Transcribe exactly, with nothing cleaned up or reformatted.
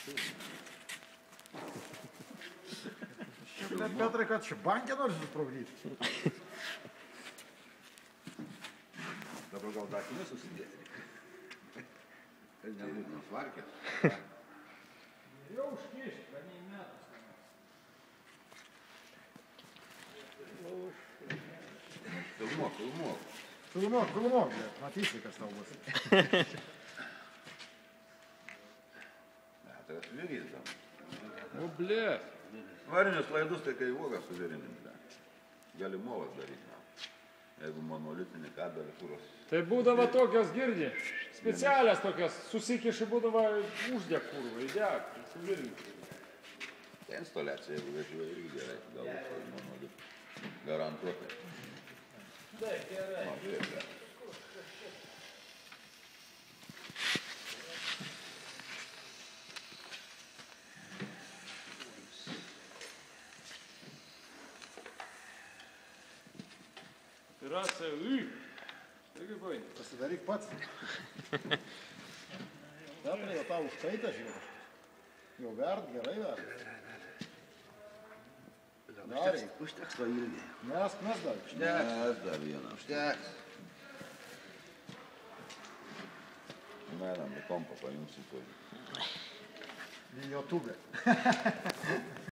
Šiaip, Petrai, kad čia bankę nori susprogdyti. Dabar gal dakinį susidėti. Kad nebūtų nusvarkės. Jau užkišti, kad nei metas. Filmuok, filmuok. Filmuok, filmuok, bet matysi, kas tau bus. Ne, tai atsvirys tam. O, ble. Varinius laidus tai kai uogas suvirinint. Gali molas daryti. Jeigu monolitinį kabelį kuros. Tai būdavo tokios, girdi, specialias tokios, susikiši būdavo uždėk kurvą, įdėk, suvirinti. Tai instaliacija, jeigu važiuoja irgi gerai, galbūt monolitų. Garantuotai. Taip, gerai. O, taip, gerai. Racija, ui. Taigi baigė. Pasidaryk pats. Petrai, jau tau užkaitą žiūrė. Jau vert, gerai vert. Dariai. Užteks to ilgiai. Mesk, mes dar. Užteks dar vieną, užteks. Meram, į kompą paimsiu. Į YouTube.